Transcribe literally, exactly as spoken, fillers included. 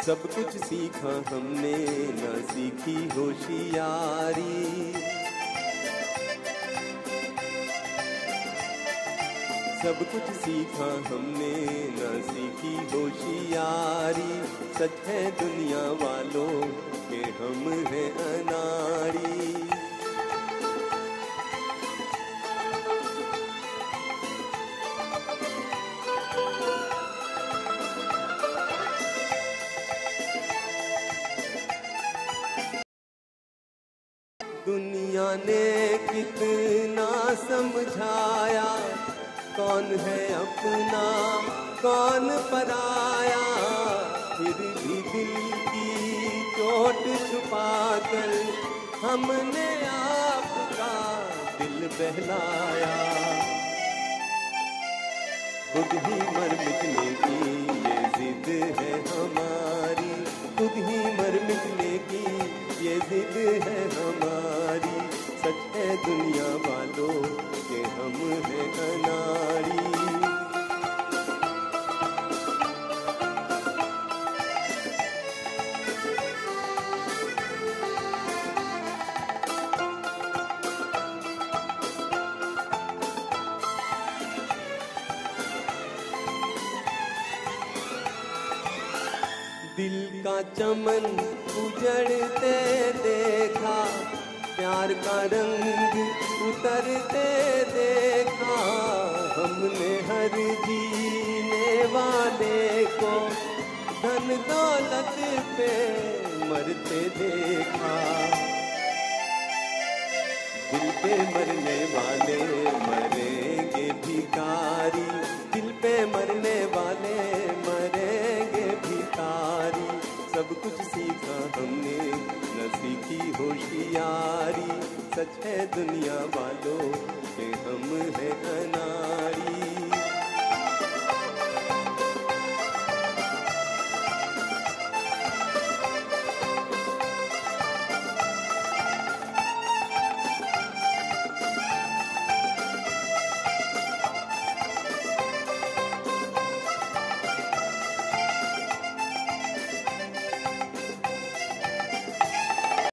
सब कुछ सीखा हमने न सीखी होशियारी। सब कुछ सीखा हमने न सीखी होशियारी। सच है दुनिया वालों के हम हैं अनाड़ी। दुनिया ने कितना समझाया, कौन है अपना कौन पराया। फिर भी दिल की चोट छुपाकर हमने आपका दिल बहलाया। खुद ही मर मिटने की ये जिद है हमारी। खुद ही मर मिटने की ये जिद है हमारी। सच है दुनिया वालों के हम हैं अनाड़ी। दिल का चमन उजड़ते देखा, प्यार का रंग उतरते देखा। हमने हर जीने वाले को धन दौलत पे मरते देखा। दिल पे मरने वाले मरेंगे भिखारी। दिल पे मरने वाले मरेंगे भिखारी। सब कुछ सीखा हमने न सीखी होशियारी। सच है दुनिया वालों के हम हैं